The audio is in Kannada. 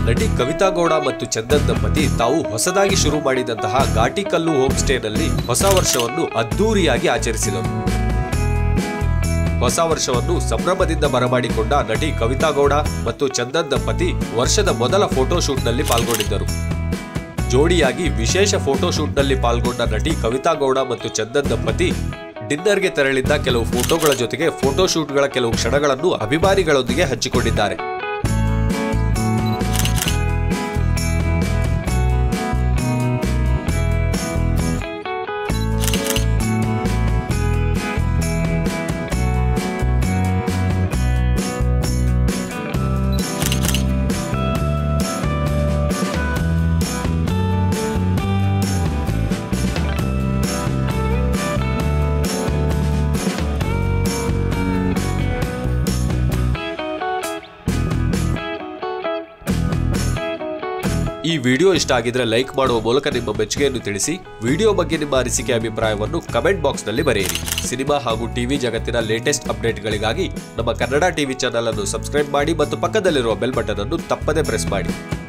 ನಟಿ ಕವಿತಾ ಗೌಡ ಮತ್ತು ಚಂದನ್ ದಂಪತಿ ತಾವು ಹೊಸದಾಗಿ ಶುರು ಮಾಡಿದಂತಹ ಘಾಟಿಕಲ್ಲು ಹೋಮ್ ಸ್ಟೇನಲ್ಲಿ ಹೊಸ ವರ್ಷವನ್ನು ಅದ್ದೂರಿಯಾಗಿ ಆಚರಿಸಿದರು. ಹೊಸ ವರ್ಷವನ್ನು ಸಂಭ್ರಮದಿಂದ ಬರಮಾಡಿಕೊಂಡ ನಟಿ ಕವಿತಾ ಗೌಡ ಮತ್ತು ಚಂದನ್ ದಂಪತಿ ವರ್ಷದ ಮೊದಲ ಫೋಟೋಶೂಟ್ನಲ್ಲಿ ಪಾಲ್ಗೊಂಡಿದ್ದರು. ಜೋಡಿಯಾಗಿ ವಿಶೇಷ ಫೋಟೋಶೂಟ್ನಲ್ಲಿ ಪಾಲ್ಗೊಂಡ ನಟಿ ಕವಿತಾ ಗೌಡ ಮತ್ತು ಚಂದನ್ ದಂಪತಿ ಡಿನ್ನರ್ಗೆ ತೆರಳಿದ್ದ ಕೆಲವು ಫೋಟೋಗಳ ಜೊತೆಗೆ ಫೋಟೋಶೂಟ್ಗಳ ಕೆಲವು ಕ್ಷಣಗಳನ್ನು ಅಭಿಮಾನಿಗಳೊಂದಿಗೆ ಹಂಚಿಕೊಂಡಿದ್ದಾರೆ. ಈ ವಿಡಿಯೋ ಇಷ್ಟ ಆಗಿದ್ರೆ ಲೈಕ್ ಮಾಡುವ ಮೂಲಕ ನಿಮ್ಮ ಮೆಚ್ಚುಗೆಯನ್ನು ತಿಳಿಸಿ. ವಿಡಿಯೋ ಬಗ್ಗೆ ನಿಮ್ಮ ಅನಿಸಿಕೆ ಅಭಿಪ್ರಾಯವನ್ನು ಕಮೆಂಟ್ ಬಾಕ್ಸ್ ನಲ್ಲಿ ಬರೆಯಿರಿ. ಸಿನಿಮಾ ಹಾಗೂ ಟಿವಿ ಜಗತ್ತಿನ ಲೇಟೆಸ್ಟ್ ಅಪ್ಡೇಟ್ಗಳಿಗಾಗಿ ನಮ್ಮ ಕನ್ನಡ ಟಿವಿ ಚಾನೆಲ್ ಅನ್ನು ಸಬ್ಸ್ಕ್ರೈಬ್ ಮಾಡಿ ಮತ್ತು ಪಕ್ಕದಲ್ಲಿರುವ ಬೆಲ್ ಬಟನ್ ಅನ್ನು ತಪ್ಪದೇ ಪ್ರೆಸ್ ಮಾಡಿ.